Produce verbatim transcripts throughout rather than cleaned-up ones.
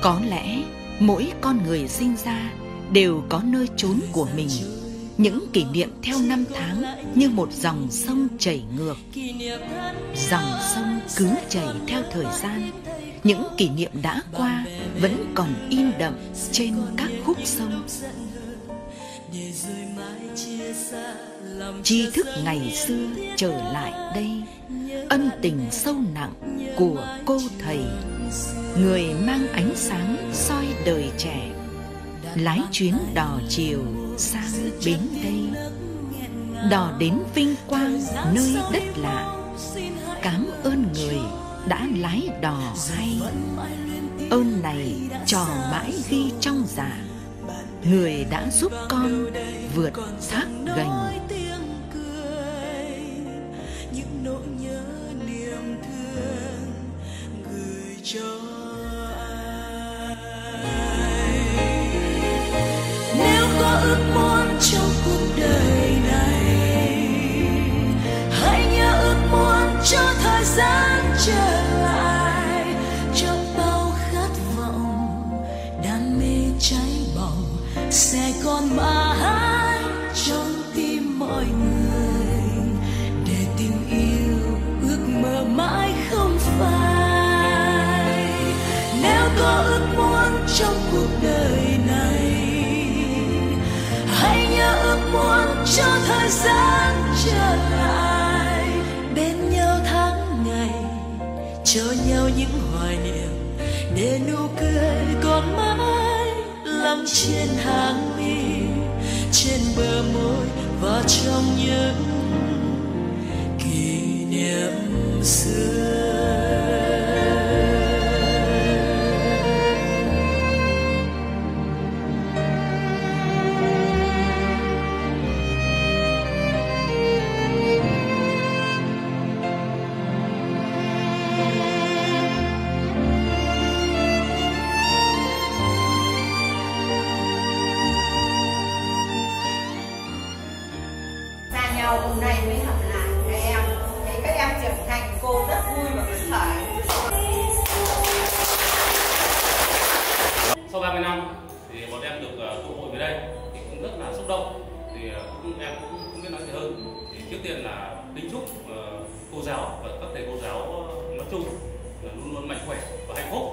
Có lẽ mỗi con người sinh ra đều có nơi chốn của mình. Những kỷ niệm theo năm tháng như một dòng sông chảy ngược. Dòng sông cứ chảy theo thời gian. Những kỷ niệm đã qua vẫn còn in đậm trên các khúc sông. Tri thức ngày xưa trở lại đây, ân tình sâu nặng của cô thầy, người mang ánh sáng soi đời trẻ, lái chuyến đò chiều sang bến đây. Đò đến vinh quang nơi đất lạ, cám ơn người đã lái đò hay. Ơn này trò mãi ghi trong dạ, người đã giúp con vượt thác gành. Những nỗi nhớ niềm thương gửi cho ai. Nếu có ước muốn trong cuộc đời này, hãy nhớ ước muốn cho thời gian trở lại, cho bao khát vọng đam mê cháy bỏng sẽ còn mãi trong tim mọi người, để tình yêu ước mơ mãi không phai. Nếu có ước muốn trong cuộc đời này, hãy nhớ ước muốn cho thời gian trở lại, bên nhau tháng ngày, cho nhau những hoài niệm, để nụ cười còn mãi lắng trên hàng mi, trên bờ môi và trong những kỷ niệm xưa. Hôm nay mới gặp lại các em, thấy các em trưởng thành, cô rất vui và phấn khởi. Sau ba mươi năm thì bọn em được uh, tụ hội về đây thì cũng rất là xúc động. Thì uh, cũng, em cũng không biết nói gì hơn. Thì trước tiên là kính chúc uh, cô giáo và các thầy cô giáo uh, nói chung là luôn luôn mạnh khỏe và hạnh phúc.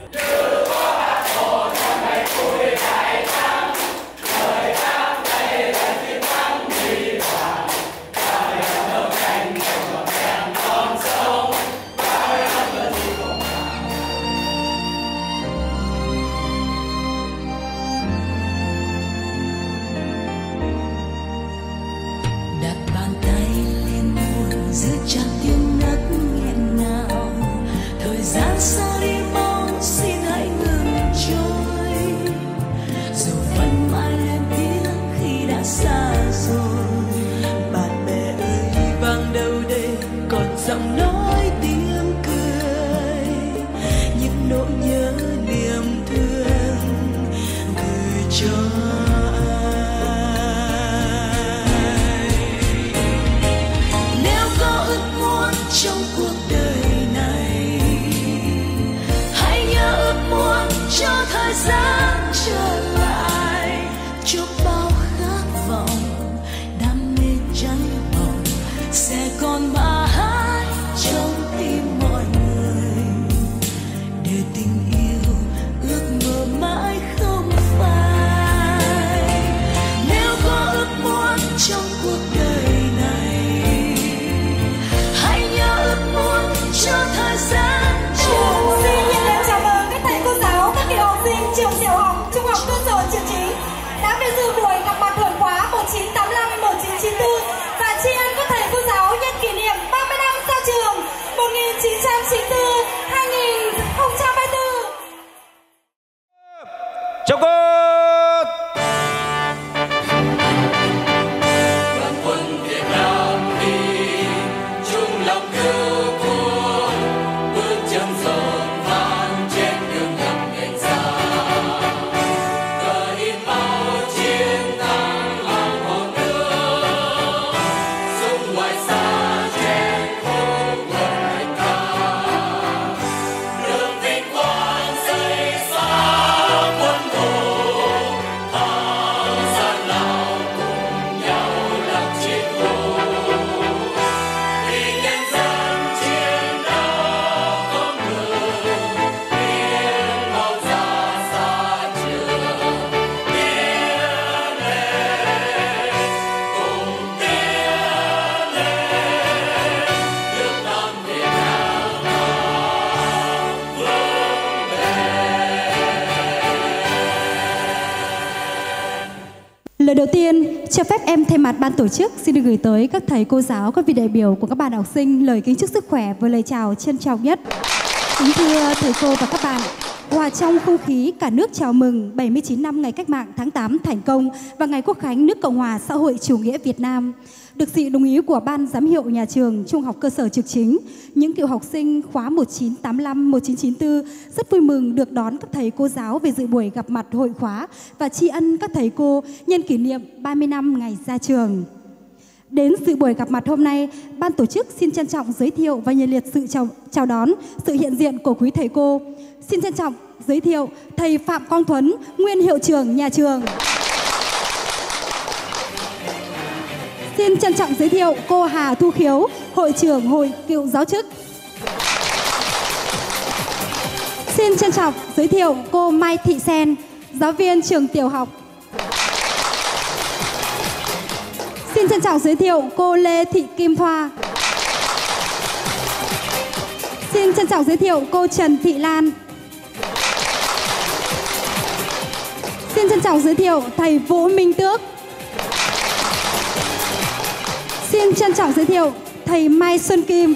Giữ chặt tiếng nấc nghẹn ngào, thời gian xa đi mau, xin hãy ngừng trôi. Dù vẫn mãi lên tiếng khi đã xa rồi, bạn bè ơi vang đâu đây còn giọng nói tiếng cười, những nỗi nhớ niềm thương gửi cho trong cuộc đời này. Hãy nhớ ước muốn cho thời gian trở lại, cho bao khát vọng đam mê cháy bỏng sẽ còn mãi trong tim mọi người, để tình yêu ước mơ mãi không phai. Nếu có ước muốn trong cuộc đời này, cho thời gian chờ. Xin nhiệt liệt chào mừng các thầy cô giáo, các cựu học sinh trường tiểu học, trung học cơ sở Triệu Chí đã về dự buổi gặp mặt thưởng khóa một nghìn chín trăm tám mươi lăm đến một nghìn chín trăm chín mươi tư và tri ân các thầy cô giáo nhân kỷ niệm ba mươi năm ra trường một nghìn chín trăm chín mươi tư đến hai nghìn không trăm hai mươi tư. Chào cô. lời đầu tiên, cho phép em thay mặt ban tổ chức xin được gửi tới các thầy cô giáo, các vị đại biểu của các bạn học sinh lời kính chúc sức khỏe với lời chào trân trọng nhất. Kính thưa thầy cô và các bạn, hòa trong không khí cả nước chào mừng bảy mươi chín năm ngày Cách mạng tháng tám thành công và ngày Quốc khánh nước Cộng hòa xã hội chủ nghĩa Việt Nam. Được sự đồng ý của Ban giám hiệu nhà trường Trung học cơ sở Trực Chính, những cựu học sinh khóa một chín tám lăm một chín chín tư rất vui mừng được đón các thầy cô giáo về dự buổi gặp mặt hội khóa và tri ân các thầy cô nhân kỷ niệm ba mươi năm ngày ra trường. Đến dự buổi gặp mặt hôm nay, ban tổ chức xin trân trọng giới thiệu và nhiệt liệt sự chào, chào đón sự hiện diện của quý thầy cô. Xin trân trọng giới thiệu thầy Phạm Quang Thuấn, nguyên hiệu trưởng nhà trường. Xin trân trọng giới thiệu cô Hà Thu Khiếu, hội trưởng hội cựu giáo chức. Xin trân trọng giới thiệu cô Mai Thị Sen, giáo viên trường tiểu học. Xin trân trọng giới thiệu cô Lê Thị Kim Thoa. Xin trân trọng giới thiệu cô Trần Thị Lan. Xin trân trọng giới thiệu thầy Vũ Minh Tước. Xin trân trọng giới thiệu thầy Mai Xuân Kim.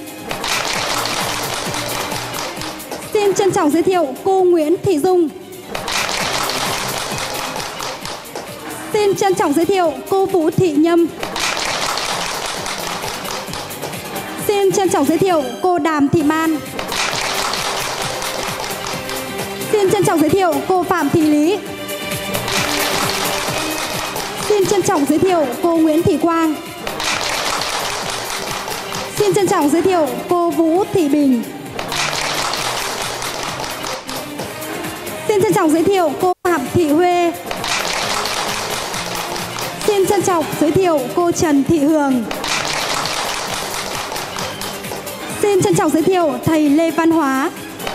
Xin trân trọng giới thiệu cô Nguyễn Thị Dung. Xin trân trọng giới thiệu cô Vũ Thị Nhâm. Xin trân trọng giới thiệu cô Đàm Thị Man. Xin trân trọng giới thiệu cô Phạm Thị Lý. Xin trân trọng giới thiệu cô Nguyễn Thị Quang. Xin trân trọng giới thiệu cô Vũ Thị Bình. Xin trân trọng giới thiệu cô Phạm Thị Huê. Xin trân trọng giới thiệu cô Trần Thị Hường. Xin trân trọng giới thiệu thầy Lê Văn Hóa.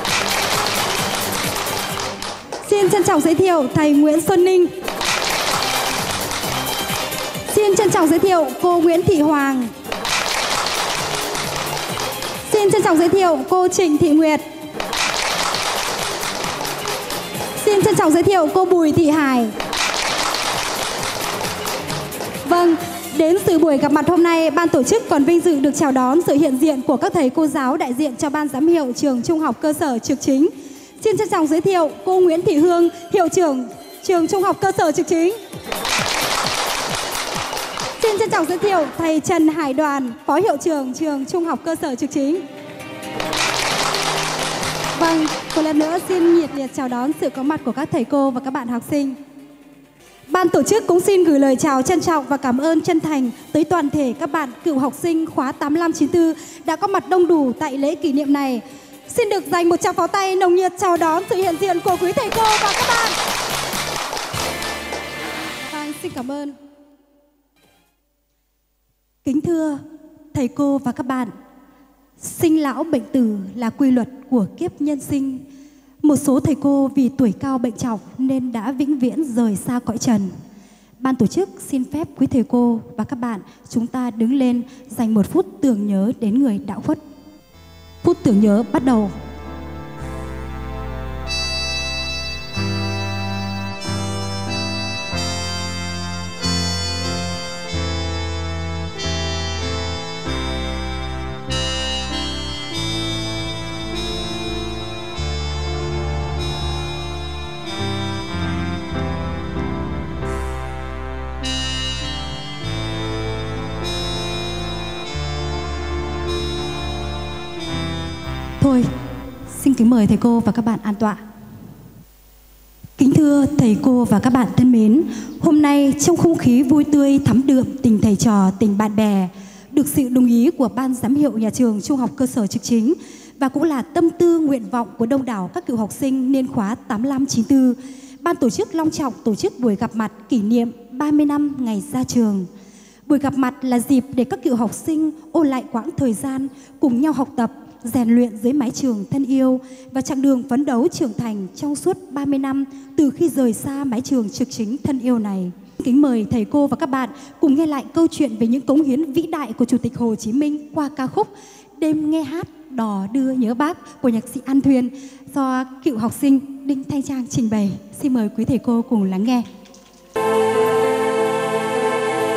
Xin trân trọng giới thiệu thầy Nguyễn Xuân Ninh. Xin trân trọng giới thiệu cô Nguyễn Thị Hoàng. Xin trân trọng giới thiệu cô Trịnh Thị Nguyệt. Xin trân trọng giới thiệu cô Bùi Thị Hải. Vâng, đến từ buổi gặp mặt hôm nay, ban tổ chức còn vinh dự được chào đón sự hiện diện của các thầy cô giáo đại diện cho ban giám hiệu trường Trung học cơ sở Trực Chính. Xin trân trọng giới thiệu cô Nguyễn Thị Hương, hiệu trưởng trường Trung học cơ sở Trực Chính. Xin trân trọng giới thiệu thầy Trần Hải Đoàn, phó hiệu trưởng trường Trung học cơ sở Trực Chính. Vâng, một lần nữa xin nhiệt liệt chào đón sự có mặt của các thầy cô và các bạn học sinh. Ban tổ chức cũng xin gửi lời chào trân trọng và cảm ơn chân thành tới toàn thể các bạn cựu học sinh khóa tám lăm chín tư đã có mặt đông đủ tại lễ kỷ niệm này. Xin được dành một tràng pháo tay nồng nhiệt chào đón sự hiện diện của quý thầy cô và các bạn. Vâng, xin cảm ơn. Kính thưa thầy cô và các bạn, sinh lão bệnh tử là quy luật của kiếp nhân sinh. Một số thầy cô vì tuổi cao bệnh trọng nên đã vĩnh viễn rời xa cõi trần. Ban tổ chức xin phép quý thầy cô và các bạn chúng ta đứng lên dành một phút tưởng nhớ đến người đã khuất. Phút tưởng nhớ bắt đầu. Thôi, xin kính mời thầy cô và các bạn an tọa. Kính thưa thầy cô và các bạn thân mến, hôm nay trong không khí vui tươi thắm đượm tình thầy trò, tình bạn bè, được sự đồng ý của Ban giám hiệu nhà trường Trung học cơ sở Trực Chính và cũng là tâm tư nguyện vọng của đông đảo các cựu học sinh niên khóa tám lăm chín tư, ban tổ chức long trọng tổ chức buổi gặp mặt kỷ niệm ba mươi năm ngày ra trường. Buổi gặp mặt là dịp để các cựu học sinh ôn lại quãng thời gian cùng nhau học tập, rèn luyện dưới mái trường thân yêu và chặng đường phấn đấu trưởng thành trong suốt ba mươi năm từ khi rời xa mái trường Trực Chính thân yêu này. Kính mời thầy cô và các bạn cùng nghe lại câu chuyện về những cống hiến vĩ đại của Chủ tịch Hồ Chí Minh qua ca khúc Đêm nghe hát Đò đưa nhớ Bác của nhạc sĩ An Thuyên do cựu học sinh Đinh Thanh Trang trình bày. Xin mời quý thầy cô cùng lắng nghe.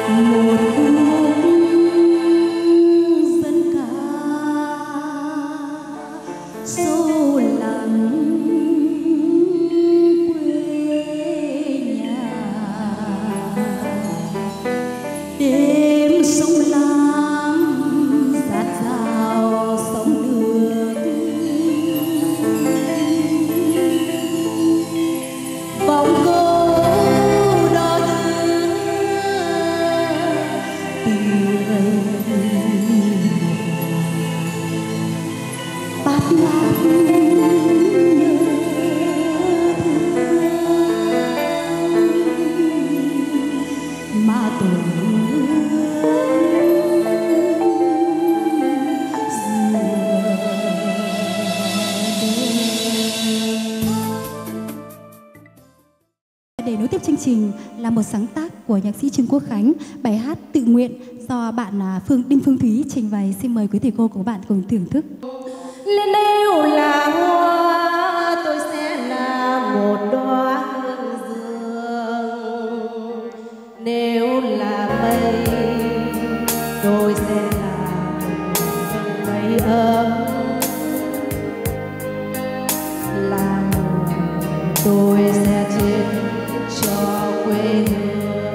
Để nối tiếp chương trình là một sáng tác của nhạc sĩ Trương Quốc Khánh, bài hát Tự Nguyện do bạn Phương Đinh Phương Thúy trình bày. Xin mời quý thầy cô của bạn cùng thưởng thức. Nếu là hoa tôi sẽ là một đóa hương dương, nếu là mây tôi sẽ là một mây ấm, là người tôi sẽ chết cho quê hương,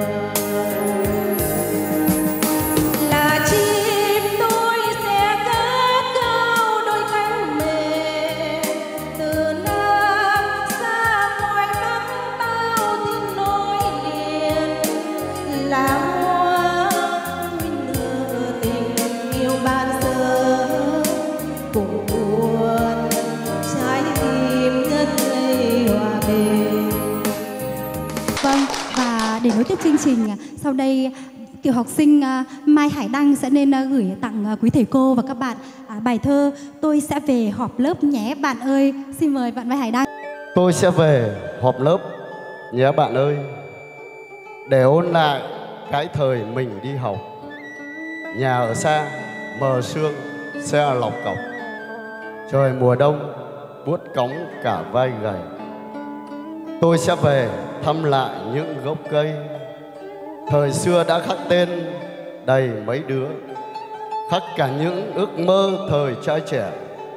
là chim tôi sẽ cất cao đôi cánh mềm từ Nam xa ngoài Bắc bao tiếng nối liền, là hoa nguyên nửa tình yêu ban giờ cùng buồn trái tim ngất ngây hòa bình. Vâng, và để nối tiếp chương trình, sau đây cựu học sinh Mai Hải Đăng sẽ nên gửi tặng quý thầy cô và các bạn bài thơ Tôi sẽ về họp lớp nhé bạn ơi. Xin mời bạn Mai Hải Đăng. Tôi sẽ về họp lớp nhé bạn ơi, để ôn lại cái thời mình đi học. Nhà ở xa, mờ sương, xe lọc cọc, trời mùa đông buốt cóng cả vai gầy. Tôi sẽ về thăm lại những gốc cây thời xưa đã khắc tên đầy mấy đứa, khắc cả những ước mơ thời trai trẻ.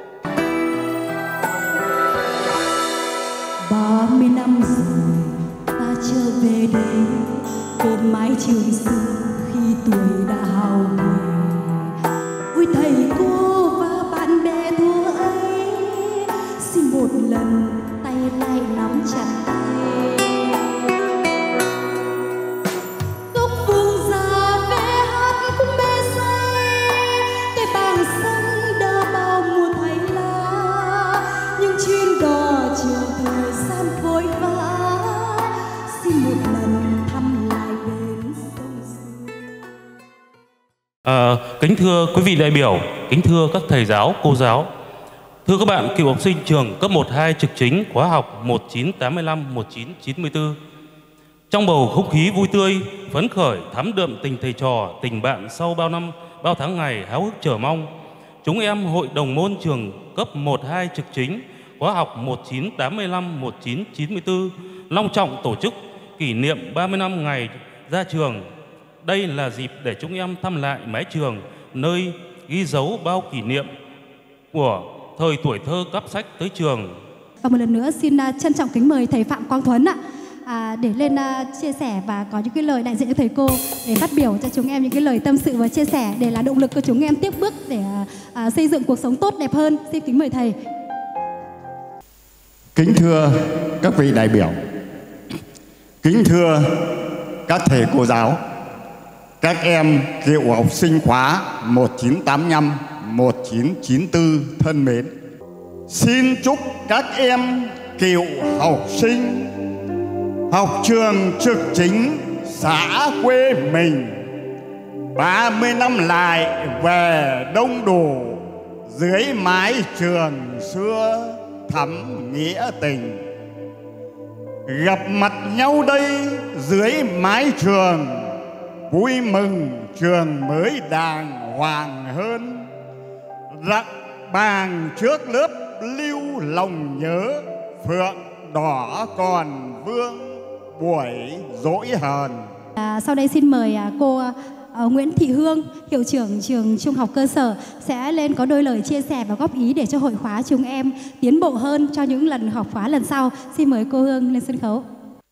Ba mươi năm rồi ta trở về đây, bên mái trường xưa khi tuổi đã hao gầy. Ôi thầy cô và bạn bè thuở ấy, xin một lần tay lại nắm chặt tay. Gốc phương già vẽ hát cũng mê say, cái bảng xanh đã bao mùa thay lá, những chuyến đò chiều thời gian vội vã, xin một lần thăm lại bến sông xưa. À, kính thưa quý vị đại biểu, kính thưa các thầy giáo, cô giáo, thưa các bạn cựu học sinh trường cấp một hai trực chính khóa học một chín tám lăm một chín chín tư. Trong bầu không khí vui tươi, phấn khởi, thắm đượm tình thầy trò, tình bạn sau bao năm, bao tháng ngày háo hức chờ mong, chúng em hội đồng môn trường cấp một hai trực chính khóa học một chín tám lăm một chín chín tư long trọng tổ chức kỷ niệm ba mươi năm ngày ra trường. Đây là dịp để chúng em thăm lại mái trường, nơi ghi dấu bao kỷ niệm của thời tuổi thơ cắp sách tới trường. Và một lần nữa xin uh, trân trọng kính mời thầy Phạm Quang Thuấn ạ, à, để lên uh, chia sẻ và có những cái lời đại diện cho thầy cô để phát biểu cho chúng em những cái lời tâm sự và chia sẻ để là động lực cho chúng em tiếp bước để uh, uh, xây dựng cuộc sống tốt đẹp hơn. Xin kính mời thầy. Kính thưa các vị đại biểu, kính thưa các thầy cô giáo, các em cựu học sinh khóa một chín tám lăm một chín chín tư thân mến. Xin chúc các em cựu học sinh học trường trực chính xã quê mình ba mươi năm lại về đông đủ dưới mái trường xưa thắm nghĩa tình. Gặp mặt nhau đây dưới mái trường, vui mừng trường mới đàng hoàng hơn. Rặng bàng trước lớp lưu lòng nhớ, phượng đỏ còn vương buổi dỗi hờn. À, sau đây xin mời à, cô à, Nguyễn Thị Hương, hiệu trưởng trường trung học cơ sở sẽ lên có đôi lời chia sẻ và góp ý để cho hội khóa chúng em tiến bộ hơn cho những lần học khóa lần sau. Xin mời cô Hương lên sân khấu.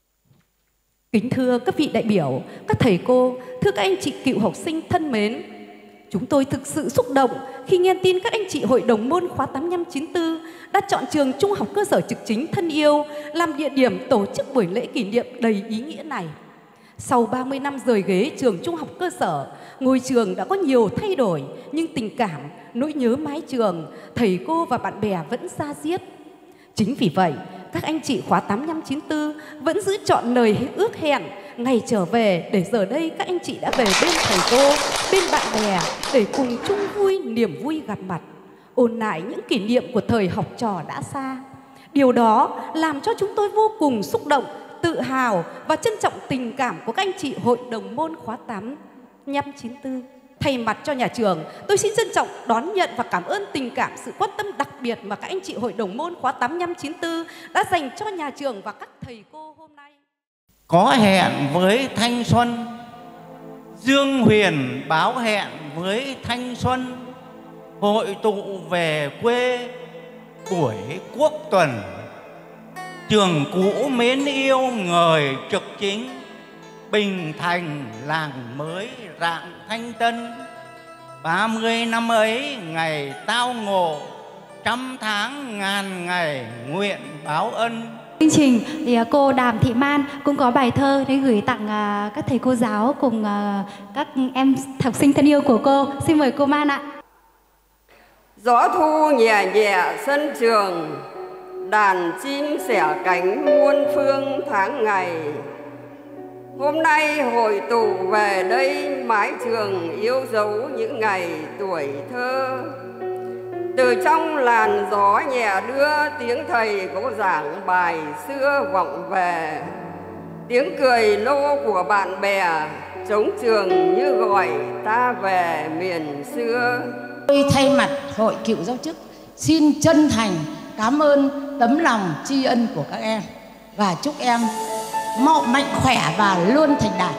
Kính thưa các vị đại biểu, các thầy cô, thưa các anh chị cựu học sinh thân mến, chúng tôi thực sự xúc động khi nghe tin các anh chị hội đồng môn khóa tám năm chín tư đã chọn trường trung học cơ sở Trực Chính thân yêu làm địa điểm tổ chức buổi lễ kỷ niệm đầy ý nghĩa này. Sau ba mươi năm rời ghế trường trung học cơ sở, ngôi trường đã có nhiều thay đổi, nhưng tình cảm, nỗi nhớ mái trường, thầy cô và bạn bè vẫn da diết. Chính vì vậy, các anh chị khóa tám năm chín tư vẫn giữ trọn lời ước hẹn ngày trở về, để giờ đây các anh chị đã về bên thầy cô, bên bạn bè để cùng chung vui niềm vui gặp mặt, ôn lại những kỷ niệm của thời học trò đã xa. Điều đó làm cho chúng tôi vô cùng xúc động, tự hào và trân trọng tình cảm của các anh chị hội đồng môn khóa tám năm chín tư. Thay mặt cho nhà trường, tôi xin trân trọng đón nhận và cảm ơn tình cảm, sự quan tâm đặc biệt mà các anh chị hội đồng môn khóa tám năm chín tư đã dành cho nhà trường và các thầy cô hôm nay. Có hẹn với thanh xuân, Dương Huyền báo hẹn với thanh xuân, hội tụ về quê buổi quốc tuần. Trường cũ mến yêu người Trực Chính, Bình Thành làng mới rạng thanh tân. Ba mươi năm ấy ngày tao ngộ, trăm tháng ngàn ngày nguyện báo ân. Chương trình thì cô Đàm Thị Man cũng có bài thơ để gửi tặng các thầy cô giáo cùng các em học sinh thân yêu của cô. Xin mời cô Man ạ. Gió thu nhẹ nhẹ sân trường, đàn chim xẻ cánh muôn phương tháng ngày. Hôm nay hội tụ về đây mái trường yêu dấu những ngày tuổi thơ. Từ trong làn gió nhẹ đưa tiếng thầy cô giảng bài xưa vọng về. Tiếng cười lô của bạn bè trống trường như gọi ta về miền xưa. Tôi thay mặt hội cựu giáo chức xin chân thành cảm ơn tấm lòng tri ân của các em và chúc em mau mạnh khỏe và luôn thành đạt.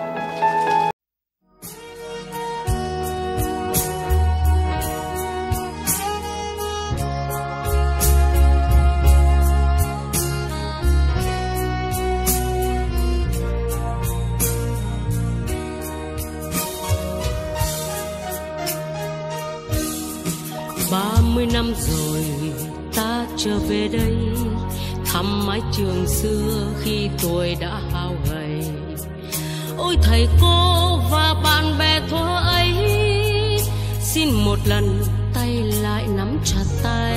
Ba mươi năm rồi ta trở về đây, thăm mái trường xưa khi tuổi đã hao gầy. Ôi thầy cô và bạn bè thuở ấy, xin một lần tay lại nắm chặt tay.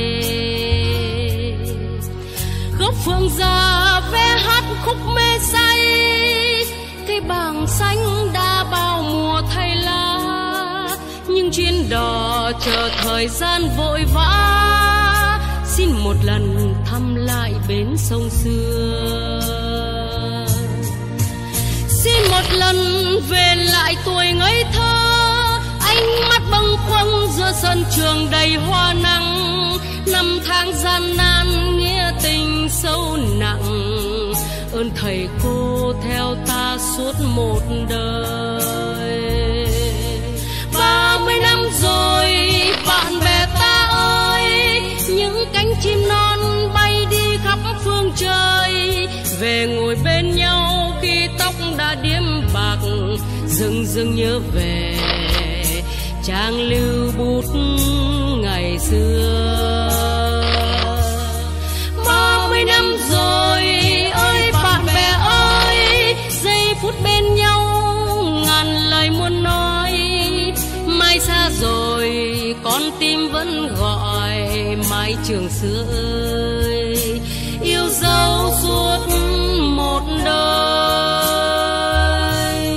Gốc phương già ve hát khúc mê say, cây bàng xanh đã bao mùa thay lá. Nhưng chuyến đò chờ thời gian vội vã, xin một lần thăm lại bến sông xưa. Xin một lần về lại tuổi ngây thơ, ánh mắt bâng khuâng giữa sân trường đầy hoa nắng. Năm tháng gian nan nghĩa tình sâu nặng, ơn thầy cô theo ta suốt một đời. Ba mươi năm rồi bạn bè ta ơi, những cánh chim non bay đi khắp phương trời. Về ngồi bên nhau khi tóc đã điếm bạc, dưng dưng nhớ về trang lưu bút ngày xưa. Ba mươi năm rồi ơi bạn bè ơi, giây phút bên nhau ngàn lời muốn nói. Mai xa rồi con tim vẫn gọi mái trường xưa ơi, yêu dấu suốt một đời.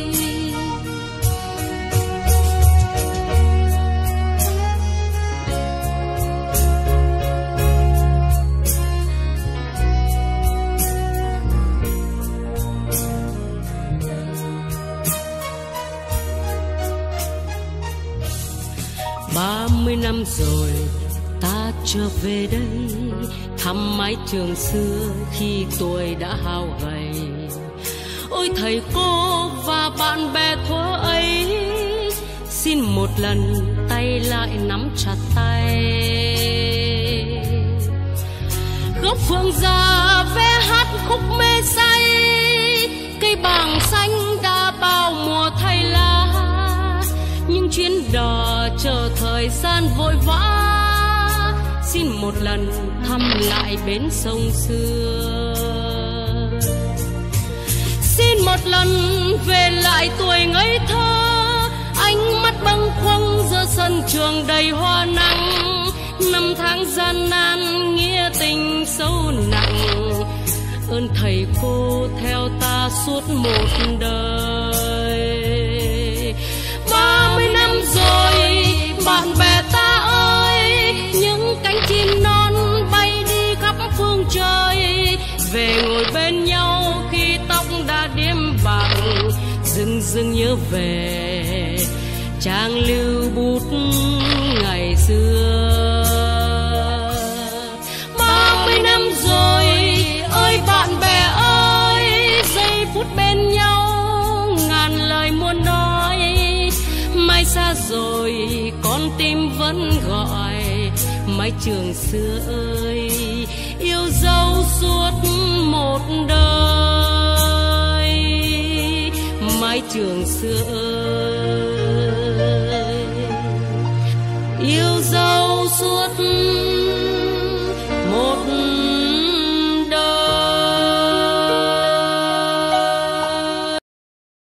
Ba mươi năm rồi ta trở về đây, thăm mái trường xưa khi tuổi đã hao gầy. ôi thầy cô và bạn bè thuở ấy, xin một lần tay lại nắm chặt tay. Gốc phượng già ve hát khúc mê say, cây bàng xanh đã bao mùa thay lá, nhưng chuyến đò chờ thời gian vội vã, xin một lần thăm lại bến sông xưa. Xin một lần về lại tuổi ngây thơ, ánh mắt bâng khuâng giữa sân trường đầy hoa nắng. Năm tháng gian nan nghĩa tình sâu nặng, ơn thầy cô theo ta suốt một đời. Ba mươi năm rồi bạn bè ta ơi, những cánh chim non bay đi khắp phương trời, về ngồi bên nhau khi tóc đã điếm bạc, dưng dưng nhớ về trang lưu bút ngày xưa. Ba mươi năm rồi ơi bạn bè ơi, giây phút bên nhau ngàn lời muốn nói, mai xa rồi con tim vẫn gọi, mái trường xưa ơi yêu dấu suốt một đời. Mái trường xưa ơi yêu dấu suốt một